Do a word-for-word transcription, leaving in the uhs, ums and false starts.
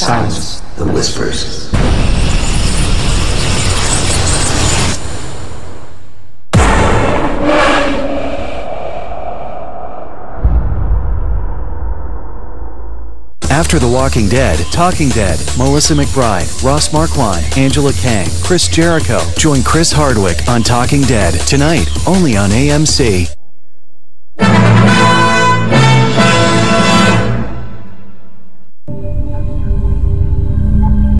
Silence the whispers. After The Walking Dead, Talking Dead, Melissa McBride, Ross Marquand, Angela Kang, Chris Jericho. Join Chris Hardwick on Talking Dead tonight, only on A M C.